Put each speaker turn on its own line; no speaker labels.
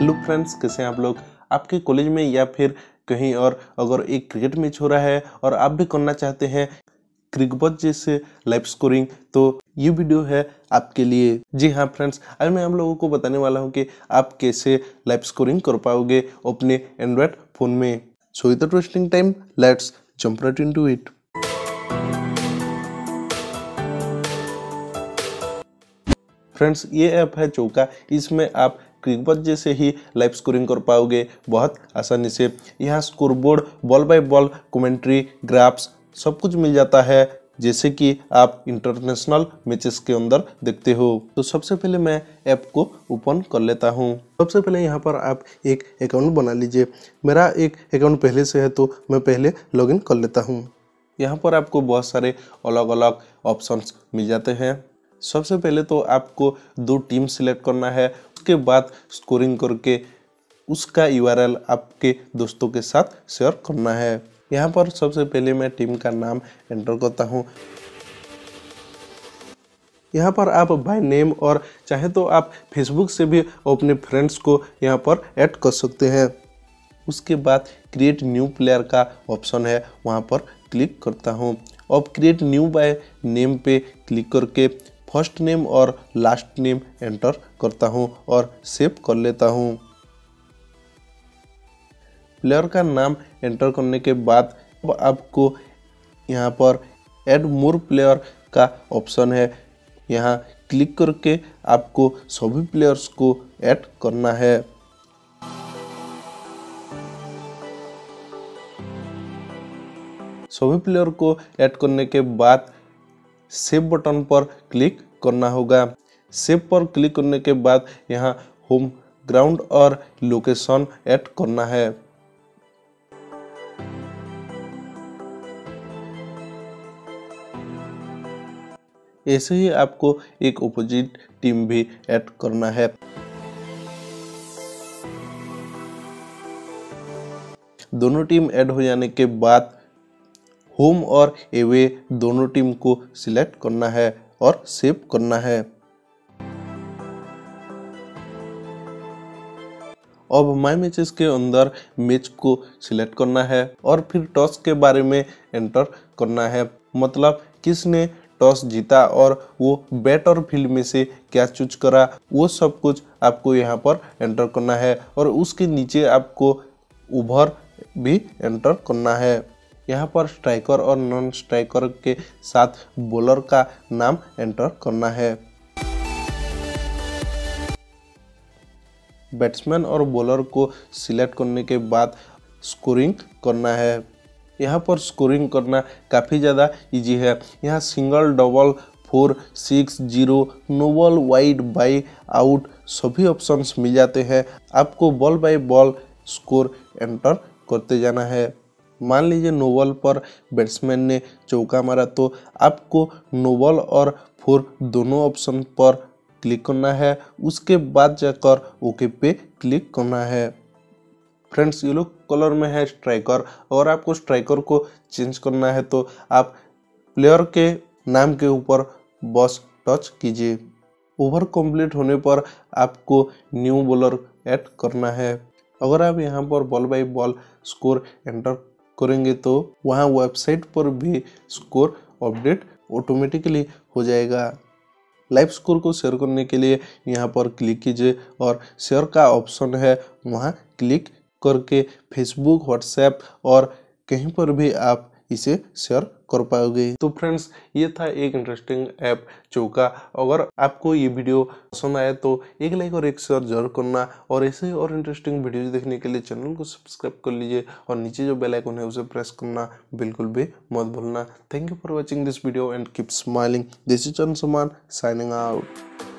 Hello friends, कैसे हैं आप लोग। आपके कॉलेज में या फिर कहीं और अगर एक क्रिकेट मैच हो रहा है और आप भी करना चाहते हैं क्रिकबज़ जैसे लाइव स्कोरिंग, तो ये वीडियो है आपके लिए। जी हाँ फ्रेंड्स, आज मैं आप लोगों को बताने वाला हूँ कि आप कैसे लाइव स्कोरिंग कर पाओगे अपने एंड्रॉयड फ़ोन में। So without wasting time, let's jump right into it. Friends, ये ऐप है चौका। इसमें आप क्रिकबज़ जैसे ही लाइव स्कोरिंग कर पाओगे बहुत आसानी से। यहाँ scoreboard, ball by ball commentary, graphs सब कुछ मिल जाता है, जैसे कि आप इंटरनेशनल मैचेस के अंदर देखते हो। तो सबसे पहले मैं ऐप को ओपन कर लेता हूँ। सबसे पहले यहाँ पर आप एक अकाउंट बना लीजिए। मेरा एक अकाउंट पहले से है तो मैं पहले लॉगिन कर लेता हूँ। यहाँ पर आपको बहुत सारे अलग अलग ऑप्शंस मिल जाते हैं। सबसे पहले तो आपको 2 टीम सिलेक्ट करना है, उसके बाद स्कोरिंग करके उसका यूआरएल आपके दोस्तों के साथ शेयर करना है। यहाँ पर सबसे पहले मैं टीम का नाम एंटर करता हूँ। यहाँ पर आप बाय नेम और चाहे तो आप फेसबुक से भी अपने फ्रेंड्स को यहाँ पर ऐड कर सकते हैं। उसके बाद क्रिएट न्यू प्लेयर का ऑप्शन है, वहाँ पर क्लिक करता हूँ। अब क्रिएट न्यू बाय नेम पे क्लिक करके फर्स्ट नेम और लास्ट नेम एंटर करता हूँ और सेव कर लेता हूँ। प्लेयर का नाम एंटर करने के बाद अब आपको यहाँ पर ऐड मोर प्लेयर का ऑप्शन है, यहाँ क्लिक करके आपको सभी प्लेयर्स को ऐड करना है। सभी प्लेयर को ऐड करने के बाद सेव बटन पर क्लिक करना होगा। सेव पर क्लिक करने के बाद यहाँ होम ग्राउंड और लोकेशन ऐड करना है। ऐसे ही आपको एक अपोजिट टीम भी ऐड करना है। दोनों टीम ऐड हो जाने के बाद होम और एवे दोनों टीम को सिलेक्ट करना है और सेव करना है। अब माय मैचेस के अंदर मैच को सिलेक्ट करना है और फिर टॉस के बारे में एंटर करना है, मतलब किसने टॉस जीता और वो बैट और फील्ड में से क्या चूज करा, वो सब कुछ आपको यहाँ पर एंटर करना है। और उसके नीचे आपको ओवर भी एंटर करना है। यहाँ पर स्ट्राइकर और नॉन स्ट्राइकर के साथ बॉलर का नाम एंटर करना है। बैट्समैन और बॉलर को सिलेक्ट करने के बाद स्कोरिंग करना है। यहाँ पर स्कोरिंग करना काफ़ी ज़्यादा इजी है। यहाँ single, double, 4, 6, 0, no ball, wide, bye, out सभी ऑप्शंस मिल जाते हैं। आपको ball by ball score enter करते जाना है। मान लीजिए नो बॉल पर बैट्समैन ने चौका मारा तो आपको नो बॉल और 4 दोनों ऑप्शन पर क्लिक करना है। उसके बाद जाकर ओके पे क्लिक करना है। फ्रेंड्स, येलो कलर में है स्ट्राइकर। और आपको स्ट्राइकर को चेंज करना है तो आप प्लेयर के नाम के ऊपर बस टच कीजिए। ओवर कंप्लीट होने पर आपको न्यू बॉलर ऐड करना है। अगर आप यहाँ पर ball by ball score enter करेंगे तो वहाँ वेबसाइट पर भी स्कोर अपडेट ऑटोमेटिकली हो जाएगा। लाइव स्कोर को शेयर करने के लिए यहाँ पर क्लिक कीजिए और शेयर का ऑप्शन है, वहाँ क्लिक करके फेसबुक, व्हाट्सएप और कहीं पर भी आप इसे शेयर कर पाओगे। तो फ्रेंड्स, ये था एक इंटरेस्टिंग ऐप चौका। अगर आपको ये वीडियो पसंद आया तो एक लाइक और एक शेयर जरूर करना, और ऐसे ही और इंटरेस्टिंग वीडियोज देखने के लिए चैनल को सब्सक्राइब कर लीजिए और नीचे जो बेल आइकन है उसे प्रेस करना बिल्कुल भी मत भूलना। Thank you for watching this video and keep smiling. This is Anshuman signing out.